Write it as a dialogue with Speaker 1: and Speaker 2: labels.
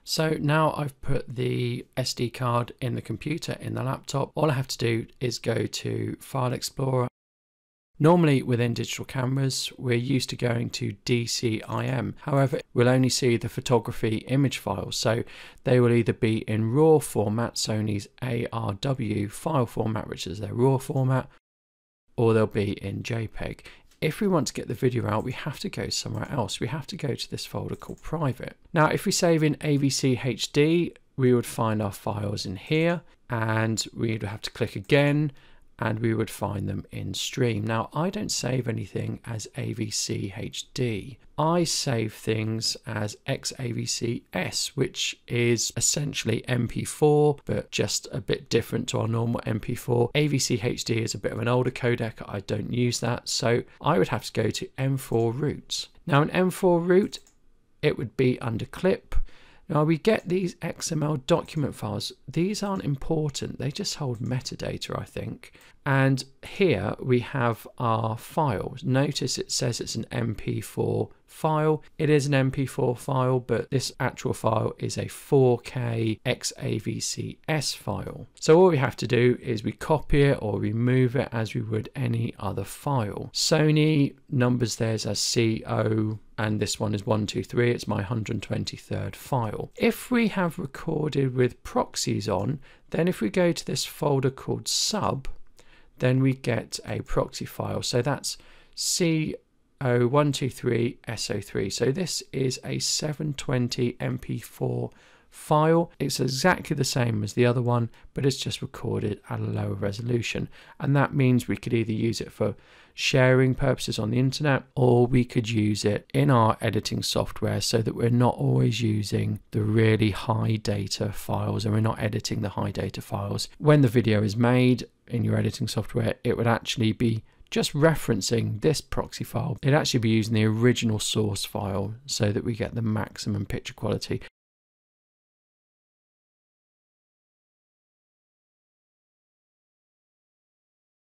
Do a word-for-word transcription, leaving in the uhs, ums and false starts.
Speaker 1: So now I've put the S D card in the computer, in the laptop. All I have to do is go to File Explorer. Normally within digital cameras, we're used to going to D C I M. However, we'll only see the photography image files. So they will either be in RAW format, Sony's A R W file format, which is their RAW format, or they'll be in JPEG. If we want to get the video out, we have to go somewhere else. We have to go to this folder called Private. Now, if we save in A V C H D, we would find our files in here, and we'd have to click again, and we would find them in Stream. Now, I don't save anything as A V C H D. I save things as X A V C S, which is essentially M P four, but just a bit different to our normal M P four. A V C H D is a bit of an older codec. I don't use that, so I would have to go to M four routes. Now, an M four route, it would be under Clip. Now we get these X M L document files. These aren't important. They just hold metadata, I think. And here we have our files. Notice it says it's an M P four file. It is an M P four file, but this actual file is a four K X A V C S file. So all we have to do is we copy it or remove it as we would any other file. Sony numbers theirs as C O, and this one is one two three. It's my one hundred twenty-third file. If we have recorded with proxies on, then if we go to this folder called Sub, then we get a proxy file. So that's C O one two three S O three. So this is a seven twenty M P four file. It's exactly the same as the other one, but it's just recorded at a lower resolution. And that means we could either use it for sharing purposes on the internet, or we could use it in our editing software so that we're not always using the really high data files, and we're not editing the high data files. When the video is made in your editing software, it would actually be just referencing this proxy file. It'd actually be using the original source file so that we get the maximum picture quality.